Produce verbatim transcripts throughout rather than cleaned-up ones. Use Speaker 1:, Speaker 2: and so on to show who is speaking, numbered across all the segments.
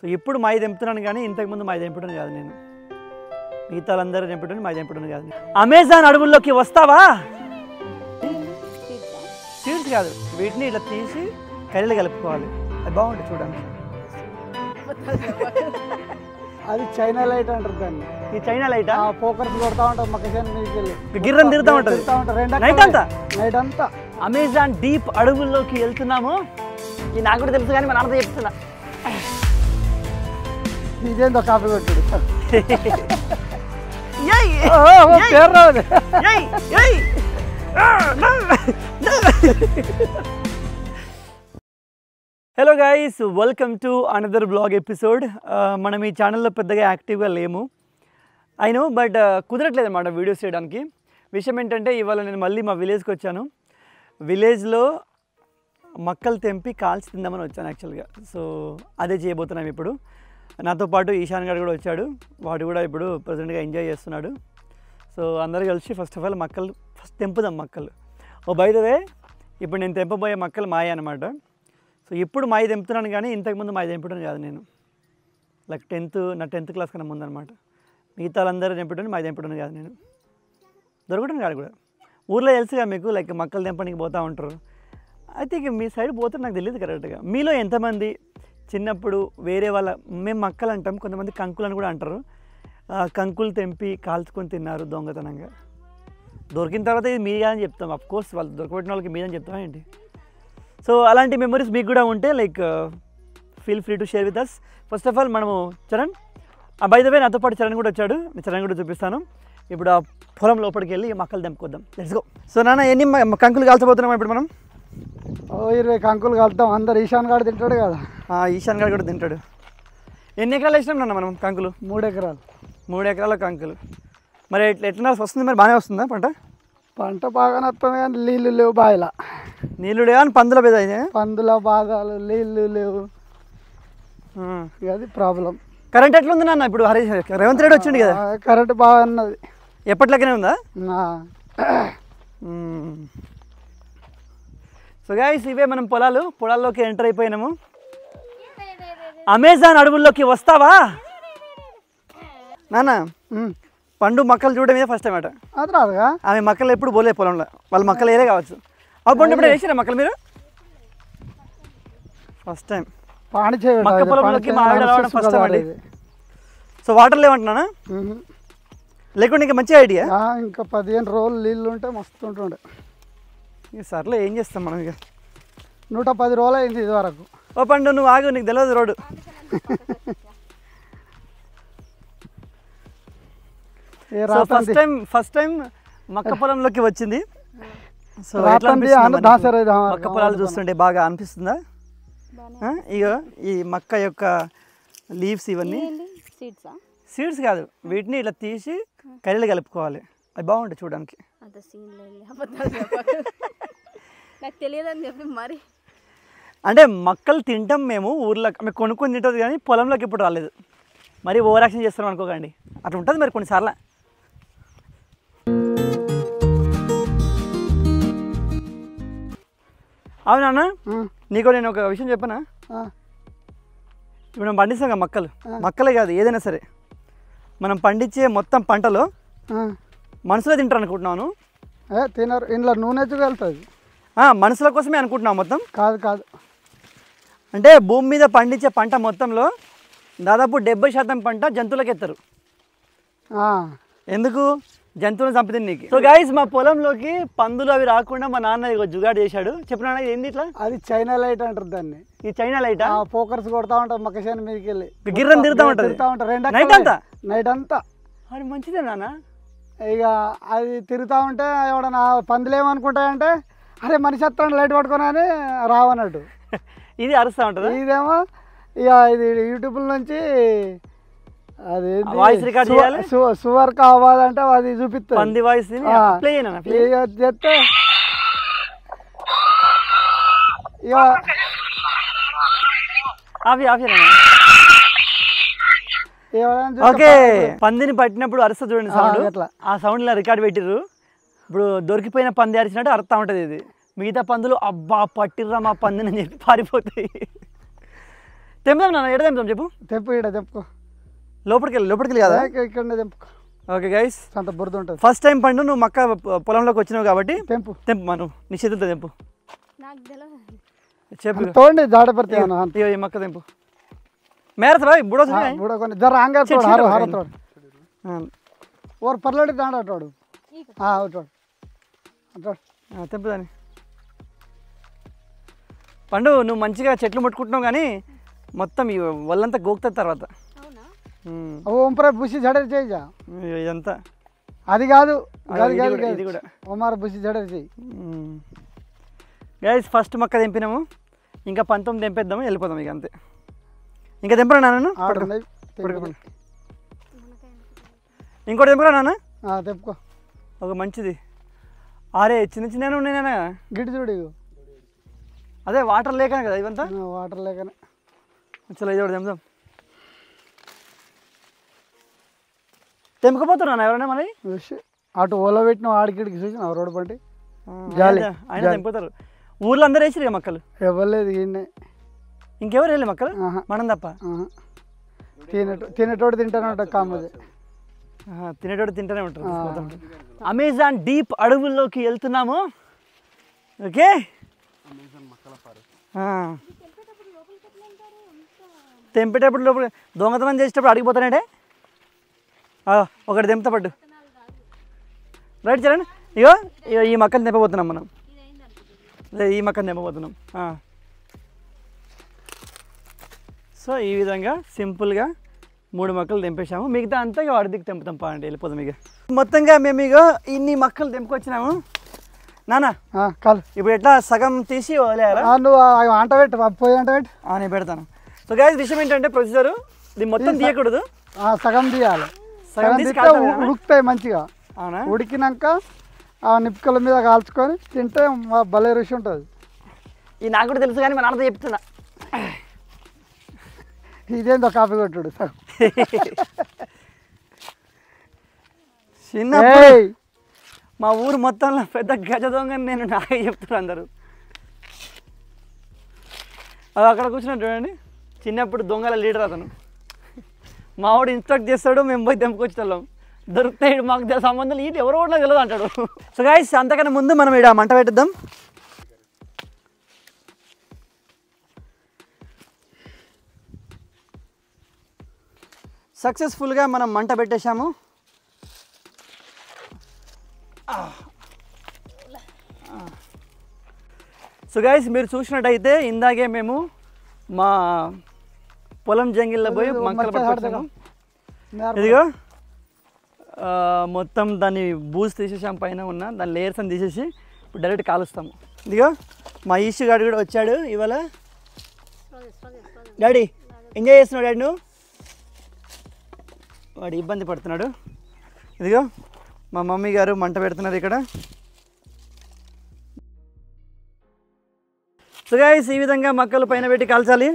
Speaker 1: So ఇప్పుడు మాది తెంపుతున్నాను కానీ ఇంతకుముందు మాది తెంపడం కాదు నేను, మిగతా వాళ్ళందరూ తెంపడం మాది తెంపడం కాదు. అమెజాన్ అడవుల్లోకి వస్తావా? సీడ్స్ కాదు, వీటిని ఇలా తీసి కర్రీలు కలుపుకోవాలి. అది బాగుంటుంది చూడడానికి.
Speaker 2: అది చైనా లైట్ అంటారు దాన్ని.
Speaker 1: ఈ చైనా లైటా?
Speaker 2: ఫోకస్ కొడతా ఉంటాం మకజాన్ మీదకి వెళ్ళి
Speaker 1: గిర్రం తిరుగుతూ ఉంటుంది నైట్ అంతా.
Speaker 2: నైట్ అంతా
Speaker 1: అమెజాన్ డీప్ అడవుల్లోకి వెళ్తున్నాము. ఇది నాకు కూడా తెలుసు కానీ మా నాన్నతో చెప్తున్నా.
Speaker 2: ఇదేందో కాఫీ కొట్టుడు.
Speaker 1: Hello guys, welcome to another blog episode. మనం ఈ ఛానల్లో పెద్దగా యాక్టివ్గా లేము, ఐ నో, బట్ కుదరట్లేదు అన్నమాట వీడియోస్ చేయడానికి. విషయం ఏంటంటే ఇవాళ నేను మళ్ళీ మా విలేజ్కి వచ్చాను. విలేజ్లో మక్కలు తెంపి కాల్చి తిందామని వచ్చాను యాక్చువల్గా. సో అదే చేయబోతున్నాం ఇప్పుడు. నాతో పాటు ఈశాన్ గారు కూడా వచ్చాడు. వాడు కూడా ఇప్పుడు ప్రజెంట్గా ఎంజాయ్ చేస్తున్నాడు. సో అందరూ కలిసి ఫస్ట్ ఆఫ్ ఆల్ మక్కలు ఫస్ట్ తెంపుదాం. మక్కలు ఓ బై ద వే, ఇప్పుడు నేను తెంపబోయే మక్కలు మాయ అనమాట. సో ఇప్పుడు మాది తెంపుతున్నాను కానీ ఇంతకుముందు మాది తెంపడం కాదు నేను, లైక్ టెన్త్ నా టెన్త్ క్లాస్ కన్నా ముందు అనమాట. మిగతా వాళ్ళందరూ తెంపడం మాది తెంపడం కాదు నేను, దొరకడం కాదు కూడా. ఊర్లో తెలుసుగా మీకు, లైక్ మక్కలు తెంపడానికి పోతూ ఉంటారు. అయితే ఇక మీ సైడ్ పోతే నాకు తెలియదు కరెక్ట్గా. మీలో ఎంతమంది చిన్నప్పుడు వేరే వాళ్ళ, మేము మక్కలు అంటాం, కొంతమంది కంకులు అని కూడా అంటారు, కంకులు తెంపి కాల్చుకొని తిన్నారు దొంగతనంగా. దొరికిన తర్వాత ఇది మీగా అని చెప్తాం, అఫ్ కోర్స్ వాళ్ళు దొరకబెట్టిన వాళ్ళకి మీదని చెప్తాం ఏంటి. సో అలాంటి మెమరీస్ మీకు కూడా ఉంటే like feel free to share with us. First of all మనము చరణ్, బై ద వే నాతో పాటు చరణ్ కూడా వచ్చాడు, నేను చరణ్ కూడా చూపిస్తాను. ఇప్పుడు ఆ పొలం లోపలికి వెళ్ళి మక్కలు తెంపుకొద్దాం. Let's go. సో నాన్న ఎన్ని కంకులు కాల్చబోతున్నాం ఇప్పుడు మనం?
Speaker 2: ఓ ఇరవై కంకులు కలుతాం. అందరు ఈశాన్ గారు తింటాడు కదా.
Speaker 1: ఈశాన్ గారు కూడా తింటాడు. ఎన్ని ఎకరాలు వేసినాం నాన్న మనం కంకులు?
Speaker 2: మూడు ఎకరాలు.
Speaker 1: మూడు ఎకరాల కంకులు. మరి ఎట్లా ఎట్లా వస్తుంది? మరి బాగానే వస్తుందా పంట?
Speaker 2: పంట బాగానే వస్తుంది కానీ నీళ్ళు లేవు బావిలా.
Speaker 1: నీళ్ళు లేవు అని పందుల మీద అయితే
Speaker 2: పందుల బాధలు, నీళ్ళు లేవు, అది ప్రాబ్లం.
Speaker 1: కరెంట్ ఎట్లుంది నాన్న? ఇప్పుడు హరి రేవంత్ రెడ్డి వచ్చిండు కదా,
Speaker 2: కరెంట్ బాగా ఉన్నది.
Speaker 1: ఎప్పటిలాగానే ఉందా? సో గైస్, ఇవే మనం పొలాలు. పొలాల్లోకి ఎంటర్ అయిపోయినాము. అమెజాన్ అడవుల్లోకి వస్తావా నాన్న? పండు మక్కలు చూడడం మీద ఫస్ట్ టైం అట.
Speaker 2: అది రాదుగా,
Speaker 1: ఆమె మక్కలు ఎప్పుడు పోలే పొలంలో, వాళ్ళు మక్కలు వేరే కావచ్చు. ఆ పండు ఎప్పుడు వేసారా మక్కలు మీరు? ఫస్ట్ టైం మక్క పొలంలోకి మా ఆవిడ రావడం ఫస్ట్ టైం అండి. సో వాటర్ లేవంటున్నానా? లేకుంటే ఇంకా మంచి ఐడియా.
Speaker 2: ఇంకా పదిహేను రోజులు నీళ్ళు ఉంటే మస్తు ఉంటుండే.
Speaker 1: ఇక సర్లే, ఏం చేస్తాం మనం. ఇక
Speaker 2: నూట పది రోజులు అయింది ఇది వరకు.
Speaker 1: ఓ పండు నువ్వు ఆగు, నీకు తెలియదు road. First time first time మక్క పొలంలోకి వచ్చింది. సో మక్క పొలాలు చూస్తుంటే బాగా అనిపిస్తుందా? ఇక ఈ మక్క యొక్క లీవ్స్ ఇవన్నీ సీడ్స్ కాదు, వీటిని ఇలా తీసి కర్రీలు కలుపుకోవాలి. అది బాగుంటుంది చూడడానికి. అంటే మక్కలు తింటాం మేము ఊర్లో, మేము కొనుక్కొని తింటుంది కానీ పొలంలోకి ఇప్పుడు రాలేదు. మరి ఓవర్ యాక్షన్ చేస్తాం అనుకోకండి, అట్లా ఉంటుంది మరి కొన్నిసార్లు. అవునా నీకు నేను ఒక విషయం చెప్పనా? ఇప్పుడు మనం పండిస్తాం కదా మక్కలు, మక్కలే కాదు ఏదైనా సరే, మనం పండించే మొత్తం పంటలో మనుషులే తింటారు అనుకుంటున్నాను.
Speaker 2: తినరు, ఇంట్లో నూనె వెళ్తుంది.
Speaker 1: మనుషుల కోసమే అనుకుంటున్నావు మొత్తం?
Speaker 2: కాదు కాదు,
Speaker 1: అంటే భూమి మీద పండించే పంట మొత్తంలో దాదాపు డెబ్బై శాతం పంట జంతువులకు ఎత్తారు. ఎందుకు? జంతువులను చంపుతుంది నీకు. సో గైస్, మా పొలంలోకి పందులు అవి రాకుండా మా నాన్న ఇక జుగాడు చేశాడు. చెప్పినా ఏంది ఇట్లా?
Speaker 2: అది చైనా లైట్ అంటారు దాన్ని.
Speaker 1: ఈ చైనా లైటా?
Speaker 2: ఫోకస్ కొడతా ఉంటాం మకజాన్ మీదకి వెళ్ళి
Speaker 1: గిర్రం తిరుగుతూ ఉంటుంది నైట్ అంతా.
Speaker 2: నైట్ అంతా
Speaker 1: అది మంచిదే నాన్న.
Speaker 2: ఇక అది తిరుగుతూ ఉంటే ఎవడన్నా పందులు ఏమనుకుంటాయంటే అరే మనిషి వస్తాడు లైట్ పట్టుకుని అని రావన్నట్టు.
Speaker 1: ఇది అరుస్తూ ఉంటుంది.
Speaker 2: ఇదేమో ఇక ఇది యూట్యూబ్ నుంచి అది
Speaker 1: వాయిస్ రికార్డ్ చేయాలి,
Speaker 2: సువర్ కావాలంటే అది చూపిస్తుంది.
Speaker 1: పంది వాయిస్
Speaker 2: చెప్తే ఇక
Speaker 1: అవి అవి ఓకే. పందిని పట్టినప్పుడు అరుస్తా చూడండి సౌండ్, ఆ సౌండ్ ఇలా రికార్డ్ పెట్టిర్రు. ఇప్పుడు దొరికిపోయిన పంది అరిచినట్టు అరుస్తూ ఉంటుంది ఇది. మిగతా పందులు అబ్బా పట్టిర్రా మా పందిని అని చెప్పి పారిపోతాయి. తెంపుదాం నాన్న, ఎడ తెంపుదాం చెప్పు.
Speaker 2: తెంపు ఈడ తెంపుకో.
Speaker 1: లోపలికి వెళ్ళి లోపలికి వెళ్ళి కదా.
Speaker 2: ఇక్కడ తెంపుకో.
Speaker 1: ఓకే గైస్,
Speaker 2: అంత బురద ఉంటుంది.
Speaker 1: ఫస్ట్ టైం పండు నువ్వు మక్క పొలంలోకి వచ్చినావు కాబట్టి
Speaker 2: తెంపు
Speaker 1: తెంపు మనం నీ చేతులతో తెంపు. చెప్పు
Speaker 2: తోండి జాడపడితే
Speaker 1: ఇగో ఈ మక్క తెంపు. మేరత బాయ్ బుడో
Speaker 2: బుడో కొన్ని జర ఆంగా తోడు హారు హారు తోడు ఓర్ పర్లేడు దాండ అటోడు అటోడు అటోడు
Speaker 1: తెంపు దాన్ని. పండు నువ్వు మంచిగా చెట్లు ముట్టుకుంటున్నావు కానీ మొత్తం ఈ వాళ్ళంతా గోకుతుంది తర్వాత.
Speaker 2: ఓంపరా బుసి జడర్ చేయి
Speaker 1: ఇదంతా
Speaker 2: అది కాదు
Speaker 1: ఇది కూడా
Speaker 2: ఓమార బుసి జడర్ చేయి.
Speaker 1: గైస్ ఫస్ట్ మొక్క తెంపినాము, ఇంకా పంతొమ్మిది తెంపేద్దాము వెళ్ళిపోదాం ఇక అంతే. ఇంకా తెంపరా నాన్న, ఇంకోటి తెంపరా నాన్న.
Speaker 2: తెంపుకో
Speaker 1: ఒక మంచిది. అరే చిన్న చిన్న ఉన్నాయి నాన్న,
Speaker 2: గిడి చూడు.
Speaker 1: అదే వాటర్ లేకనే కదా ఇవంతా,
Speaker 2: వాటర్ లేకనే.
Speaker 1: చలో ఇది కూడా తెంపుదాం. తెంపకపోతున్నా ఎవరైనా మరి
Speaker 2: అటు ఓలో పెట్టిన ఆడికిడికి చూసిన రోడ్డు పంటి
Speaker 1: ఆయన తెంపుతారు. ఊర్లో అందరూ వేసిరు మొక్కలు,
Speaker 2: ఇవ్వలేదు.
Speaker 1: ఇంకెవరు వెళ్ళి మొక్కలు మనం తప్ప.
Speaker 2: తినటో తినేటోడు తింటానే కామది,
Speaker 1: తినేటోడు తింటూనే ఉంటారు. అమెజాన్ డీప్ అడవుల్లోకి వెళ్తున్నాము. ఓకే తెంపేటప్పుడు లోపల దొంగతనం చేసేటప్పుడు అడిగిపోతానంటే ఒకటి తెంపుతా పడ్డు. రైట్ చరణ్, ఇగో ఇగో ఈ మొక్కని తెంపబోతున్నాం మనం, ఈ మొక్కని తెంపబోతున్నాం. సో ఈ విధంగా సింపుల్గా మూడు మొక్కలు తెంపేసాము, మిగతా అంతా ఇక అడిదికి తెంపుతాం పాండి వెళ్ళిపోతాం. ఇక మొత్తంగా మేము ఇక ఇన్ని మొక్కలు తెంపుకొచ్చినాము నాన్న.
Speaker 2: కాదు
Speaker 1: ఇప్పుడు ఎట్లా సగం తీసి వదిలేయాలా?
Speaker 2: నువ్వు అంట పెట్టు పోయి అంట పెట్టు.
Speaker 1: నేను పెడతాను. సో గైస్ విషయం ఏంటంటే ప్రొసీజర్ ఇది మొత్తం తీయకూడదు,
Speaker 2: సగం తీయాలి.
Speaker 1: సగం తీసి
Speaker 2: ఉడుకుతాయి మంచిగా.
Speaker 1: అవునా?
Speaker 2: ఉడికినాక ఆ నిప్పుకల మీద కాల్చుకొని తింటే భలే రుచి ఉంటుంది.
Speaker 1: ఇది నాకు కూడా తెలుసు కానీ మా నాన్నతో చెప్తున్నా.
Speaker 2: ఇదేందో కాఫీ కొట్టుడు సగం.
Speaker 1: చిన్న మా ఊరు మొత్తంలో పెద్ద గజ దొంగని నేను నాకే చెప్తున్నా అందరూ. అది అక్కడ కూర్చున్నాడు చూడండి, చిన్నప్పుడు దొంగల లీడర్ అతను. మా వాడు ఇన్స్ట్రక్ట్ చేస్తాడు, మేము పోయి తెంపుకొచ్చేవాళ్ళం. దొరుకుతాయి మాకు సంబంధం ఇది ఎవరో కూడా తెలియదు అంటాడు. సో గైస్ అంతకన్నా ముందు మనం ఇక్కడ మంట పెట్టిద్దాం. సక్సెస్ఫుల్గా మనం మంట పెట్టేశాము. సో గైస్ మీరు చూసినట్టయితే ఇందాకే మేము మా పొలం జంగిల్లో పోయి మంకలు పట్టుకొచ్చాము. ఇదిగో మొత్తం దాన్ని బూజు తీసేసాం, పైన ఉన్న దాని లేయర్స్ అని తీసేసి ఇప్పుడు డైరెక్ట్ కాలుస్తాము. ఇదిగో మా ఈషు గాడు కూడా వచ్చాడు ఇవాళ. డాడీ ఎంజాయ్ చేస్తున్నాడు డాడీ, నువ్వు వాడు ఇబ్బంది పడుతున్నాడు. ఇదిగో మా మమ్మీ గారు మంట పెడుతున్నారు ఇక్కడ. సో గైస్ ఈ విధంగా మొక్కలు పైన పెట్టి కాల్చాలి.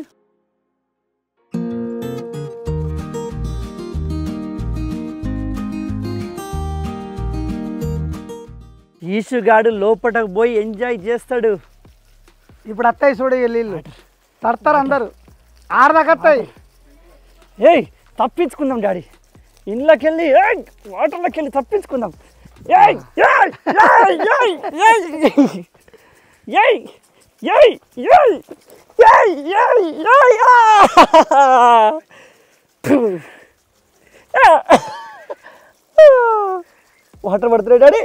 Speaker 1: ఈషుగాడు లోపటకు పోయి ఎంజాయ్ చేస్తాడు.
Speaker 2: ఇప్పుడు అత్తాయి చూడ నీళ్ళు తడతారు అందరు ఆరదాకత్తాయి.
Speaker 1: ఏయ్ తప్పించుకుందాం డాడీ, ఇంట్లోకి వెళ్ళి వాటర్లోకి వెళ్ళి తప్పించుకుందాం. వాటర్ పడుతున్నాయి డాడీ.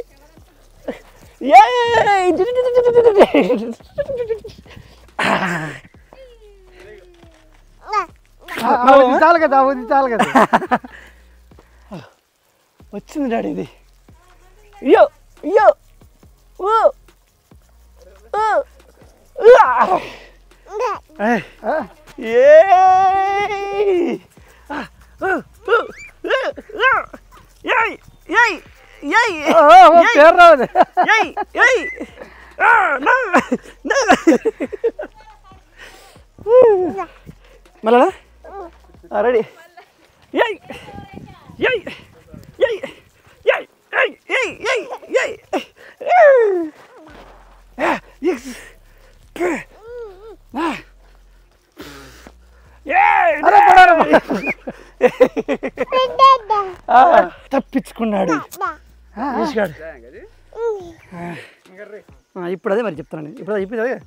Speaker 2: చాలు కదా చాలు కదా
Speaker 1: వచ్చింది డాడీ ఇది. అయ్యో అయ్యో
Speaker 2: పేరు రాదు.
Speaker 1: మళ్ళా రెడీ. తెచ్చుకున్నాడు ఈష్గాడు. ఇప్పుడు అదే మరి చెప్తాను నేను ఇప్పుడు ఇప్పుడు అదే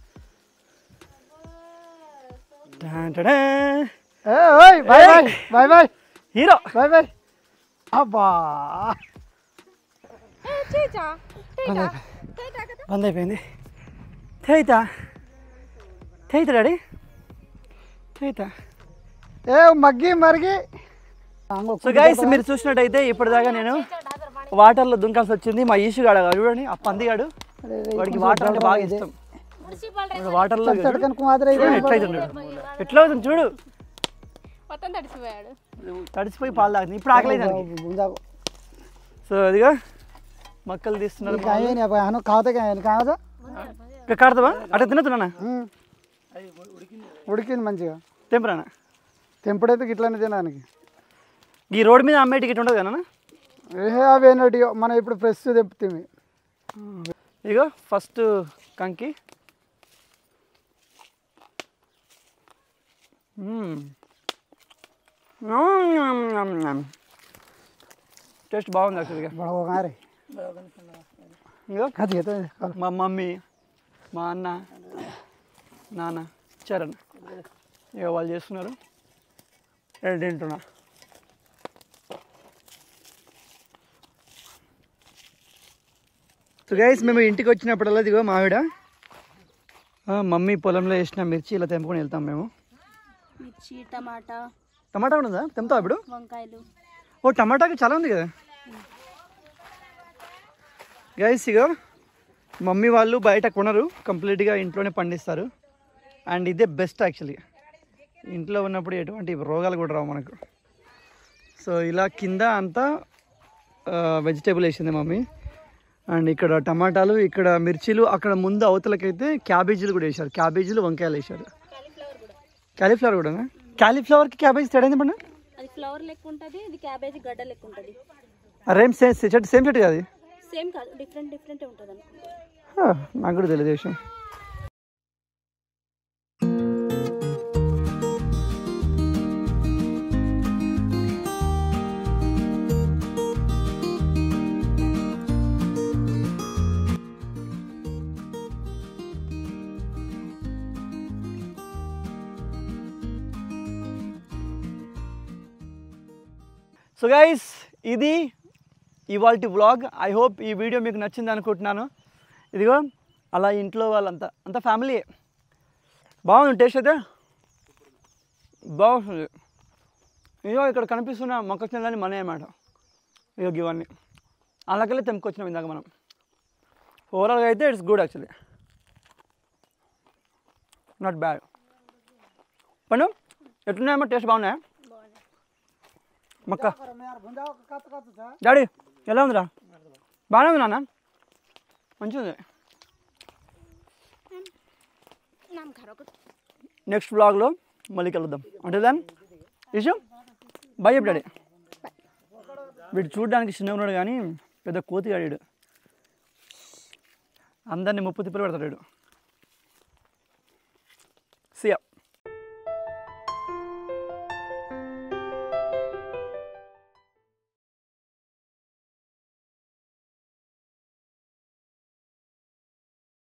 Speaker 2: boy boy boy boy
Speaker 1: hero
Speaker 2: boy boy. అబ్బా
Speaker 1: బంద్ అయిపోయింది. థైతా థైతా డాడీ థైతా.
Speaker 2: ఏ మగ్గి మరిగి.
Speaker 1: సో గైస్ మీరు చూసినట్టయితే ఇప్పటిదాకా నేను వాటర్లో దుంకాల్సి వచ్చింది. మా ఈషుగాడు చూడండి ఆ పందిగాడు, వాడికి వాటర్ అంటే బాగా ఇష్టం. వాటర్లో ఎట్లయితుంది ఎట్లా అవుతుంది చూడు, తడిసిపోయి పాలు తాగుతుంది. ఇప్పుడు ఆకలి. సో అదిగా మక్కలు తీస్తున్నారు. కాడతావా అట్లా తినతున్నా
Speaker 2: ఉడికింది మంచిగా.
Speaker 1: తెంపురానా
Speaker 2: తెంపుడైతే ఇట్లానే తినడానికి.
Speaker 1: ఈ రోడ్ మీద అమ్మే టికెట్ ఉండదు కదా
Speaker 2: ఏ అవి ఏంటి మనం ఇప్పుడు ఫ్రెష్ తెంపుతుంది.
Speaker 1: ఇగో ఫస్ట్ కంకి. టేస్ట్ బాగుంది యాక్చువల్గా. ఇగో మా మమ్మీ, మా అన్న, నాన్న, చరణ్ ఇక వాళ్ళు చేస్తున్నారు. నేను తింటున్నా. సో గైస్ మేము ఇంటికి వచ్చినప్పుడల్లా ఇదిగో మావిడ మమ్మీ పొలంలో వేసిన మిర్చి ఇలా తెంపుకొని వెళ్తాం మేము.
Speaker 3: మిర్చి, టమాటా.
Speaker 1: టమాటా కూడా ఉందా? తెంపుతావా ఇప్పుడు?
Speaker 3: వంకాయలు.
Speaker 1: ఓ టమాటాకి చాలా ఉంది కదా గైస్. ఇక మమ్మీ వాళ్ళు బయట కొనరు, కంప్లీట్గా ఇంట్లోనే పండిస్తారు. అండ్ ఇదే బెస్ట్ యాక్చువల్లీ. ఇంట్లో ఉన్నప్పుడు ఎటువంటి రోగాలు కూడా రావు మనకు. సో ఇలా కింద అంతా వెజిటేబుల్ వేసింది మమ్మీ. అండ్ ఇక్కడ టమాటాలు, ఇక్కడ మిర్చీలు, అక్కడ ముందు అవతలకైతే క్యాబేజీలు కూడా వేశారు. క్యాబేజీలు, వంకాయలు వేశారు. క్యాలీఫ్లవర్ కూడా. క్యాలీఫ్లవర్కి క్యాబేజీ తేడా ఏంటి?
Speaker 3: అది ఫ్లవర్ లెక్క ఉంటుంది, ఇది క్యాబేజీ గడ్డ లెక్క ఉంటుంది.
Speaker 1: రేమ్ సేమ్ చెట్టు సేమ్ చెట్టు కాదు?
Speaker 3: సేమ్ కాదు, డిఫరెంట్ డిఫరెంట్ ఉంటుంది అనుకుంటా.
Speaker 1: నాకు కూడా తెలియదు విషయం. సో గైస్ ఇది ఇవాల్టి వ్లాగ్. ఐ హోప్ ఈ వీడియో మీకు నచ్చింది అనుకుంటున్నాను. ఇదిగో అలా ఇంట్లో వాళ్ళంతా అంతా ఫ్యామిలీ. బాగుంది టేస్ట్ అయితే బాగుంటుంది. ఇదిగో ఇక్కడ కనిపిస్తున్న మొక్కజొన్నలని మనే అన్నమాట. ఇదిగో ఇవన్నీ అలాగలే తెంపుకొచ్చినాం ఇందాక మనం. ఓవరాల్గా అయితే it's good actually, not bad. పను ఎట్లున్నాయమ్మా? టేస్ట్ బాగున్నాయా మక్క? డాడీ ఎలా ఉందిరా? బాగానే ఉంది నాన్న, మంచిగా ఉంది. నెక్స్ట్ బ్లాగ్లో మళ్ళీ కలుద్దాం. అంటే దాన్ని విషయం బాయ్ చెప్పు డాడీ. వీడు చూడడానికి చిన్నగా ఉన్నాడు కానీ పెద్ద కోతి గాడు. అందరినీ ముప్పు తిప్పలు పెడతాడు వీడు.